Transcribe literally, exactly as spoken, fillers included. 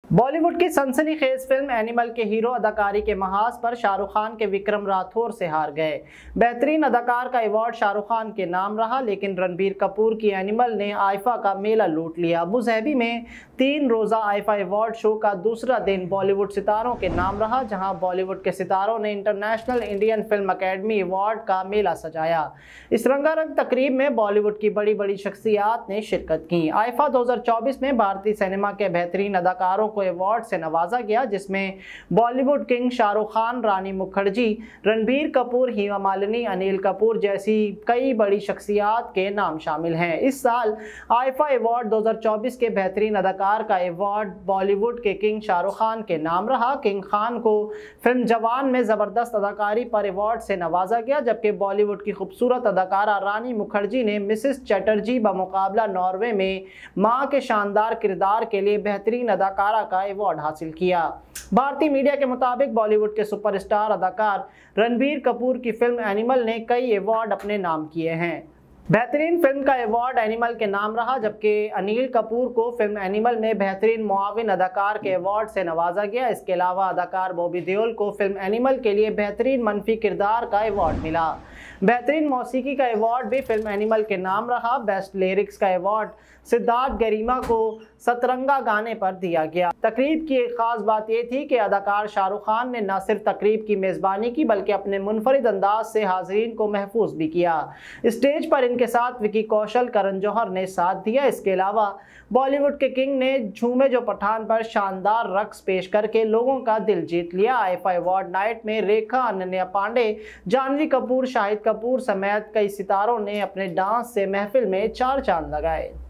बॉलीवुड की सनसनीखेज film animal के हीरो अदाकारी के महाज पर शाहरुख खान के विक्रम राठौर से हार गए। बेहतरीन अदाकार का अवार्ड शाहरुख खान के नाम रहा, लेकिन रणबीर कपूर की एनिमल ने आईफा का मेला लूट लिया। अबू धाबी में तीन रोजा आईफा अवार्ड शो का दूसरा दिन बॉलीवुड सितारों के नाम रहा, जहां बॉलीवुड के सितारों ने International Indian Film Academy Award का मेला सजाया। इस रंगारंग तकरीब में बॉलीवुड की बड़ी बड़ी शख्सियात ने शिरकत की। आईफा दो हजार चौबीस में भारतीय सिनेमा के बेहतरीन अदाकारों को अवार्ड से नवाजा गया, जिसमें बॉलीवुड किंग शाहरुख खान, रानी मुखर्जी, रणबीर कपूर, हेमा मालिनी, अनिल कपूर जैसी कई बड़ी शख्सियात के नाम शामिल हैं। इस साल आईफा अवार्ड दो हजार चौबीस के बेहतरीन अदाकार का अवार्ड बॉलीवुड के किंग शाहरुख खान के नाम रहा। किंग खान को फिल्म जवान में जबरदस्त अदाकारी पर अवार्ड से नवाजा गया, जबकि बॉलीवुड की खूबसूरत अदाकारा रानी मुखर्जी ने मिसेस चटर्जी बमुकाबला नॉर्वे में मां के शानदार किरदार के लिए बेहतरीन अदाकारा का अवार्ड हासिल किया। भारतीय मीडिया के मुताबिक बॉलीवुड के सुपरस्टार अदाकार रणबीर कपूर की फिल्म एनिमल ने कई अवार्ड अपने नाम किए हैं। बेहतरीन फिल्म का अवार्ड एनिमल के नाम रहा, जबकि अनिल कपूर को फिल्म एनिमल में बेहतरीन मुआविन अदाकार के अवार्ड से नवाजा गया। इसके अलावा अदाकार बॉबी देओल को फिल्म एनिमल के लिए बेहतरीन मनफी किरदार का अवार्ड मिला। बेहतरीन मौसीकी का अवार्ड भी फिल्म एनिमल के नाम रहा। बेस्ट लिरिक्स का अवार्ड सिद्धार्थ गरिमा को सतरंगा गाने पर दिया गया। तकरीब की एक खास बात यह थी कि अदाकार शाहरुख खान ने न सिर्फ तकरीब की मेजबानी की, बल्कि अपने मुनफरिद अंदाज से हाजरीन को महफूज भी किया। स्टेज पर इनके साथ विकी कौशल, करण जौहर ने साथ दिया। इसके अलावा बॉलीवुड के किंग ने झूमे जो पठान पर शानदार रक्स पेश करके लोगों का दिल जीत लिया। आईफा अवार्ड नाइट में रेखा, अनन्या पांडे, जानवी कपूर, शाहिद कपूर समेत कई सितारों ने अपने डांस से महफिल में चार चांद लगाए।